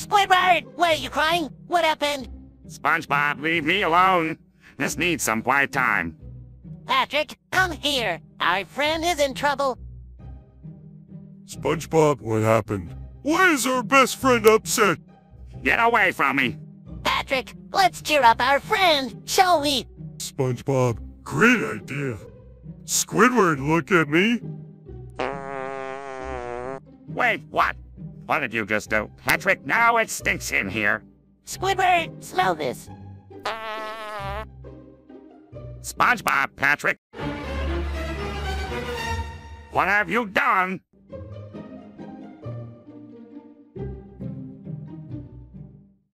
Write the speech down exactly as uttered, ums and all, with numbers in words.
Squidward! Why are you crying? What happened? SpongeBob, leave me alone. This needs some quiet time. Patrick, come here. Our friend is in trouble. SpongeBob, what happened? Why is our best friend upset? Get away from me. Patrick, let's cheer up our friend, shall we? SpongeBob, great idea. Squidward, look at me. Wait, what? What did you just do? Patrick, now it stinks in here. Squidward, smell this. SpongeBob, Patrick. What have you done?